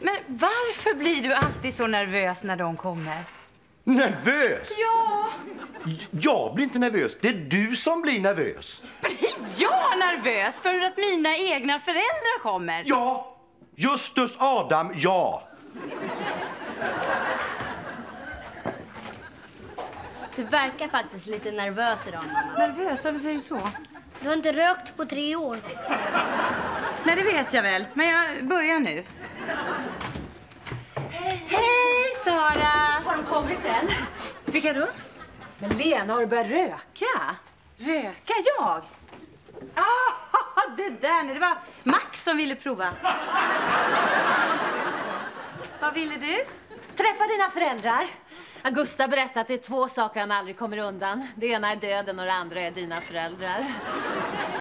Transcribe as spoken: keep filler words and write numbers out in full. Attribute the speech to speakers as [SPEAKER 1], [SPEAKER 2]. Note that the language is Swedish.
[SPEAKER 1] Men varför blir du alltid så nervös när de kommer?
[SPEAKER 2] Nervös?
[SPEAKER 1] Ja.
[SPEAKER 2] Jag blir inte nervös. Det är du som blir nervös.
[SPEAKER 1] Blir jag nervös för att mina egna föräldrar kommer?
[SPEAKER 2] Ja. Justus Adam, ja.
[SPEAKER 3] Du verkar faktiskt lite nervös idag, mamma.
[SPEAKER 1] Nervös? Varför säger du så?
[SPEAKER 3] Du har inte rökt på tre år.
[SPEAKER 1] Nej, det vet jag väl. Men jag börjar nu.
[SPEAKER 4] Hej!
[SPEAKER 1] Hej, Sara!
[SPEAKER 4] Har de kommit än?
[SPEAKER 1] Vilka då?
[SPEAKER 4] Men Lena, har du börjat röka?
[SPEAKER 1] Röka jag? Ah, det där, nej, det var Max som ville prova. Vad ville du?
[SPEAKER 4] Träffa dina föräldrar. Augusta berättade att det är två saker han aldrig kommer undan. Det ena är döden och det andra är dina föräldrar.